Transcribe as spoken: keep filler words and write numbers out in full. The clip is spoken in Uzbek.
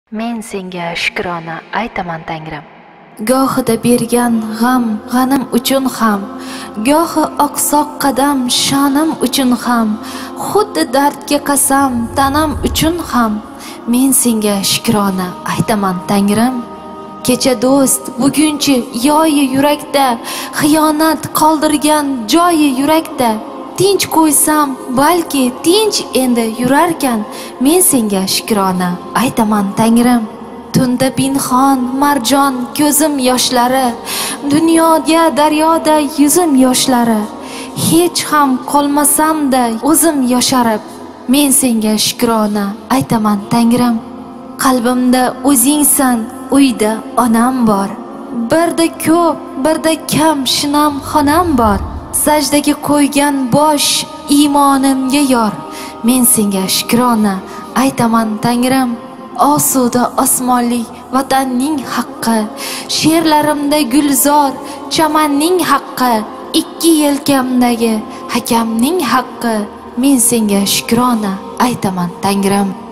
Men senga shukrona aytaman Tangrim. Gohida bergan g'am g'anim uchun ham, gohi oqsoq qadam shonam uchun ham, xuddi dardga qasam tanam uchun ham, men senga shukrona aytaman Tangrim. Kecha do'st, bugunchi yoyi yurakda, xiyonat qoldirgan joyi yurakda, tinch qo'ysam balki tinch endi yurarkan, men senga shukrona aytaman Tangrim. Tunda pinhon marjon ko'zim yoshlari, dunyoga daryoda yuzim yoshlari, hech ham qolmasam-da o'zim yosharib, men senga shukrona aytaman Tangrim. Qalbimda o'zingsan, uyda onam bor, birda ko'p, birda kam shinam xonam bor, sajdaga qo'ygan bosh iymonimga yor, men senga shukrona aytaman Tangrim. Osuda osmonli vatanning haqqi, she'rlarimda gulzor chamanning haqqi, ikki yelkamdagi hakamning haqqi, men senga shukrona aytaman Tangrim.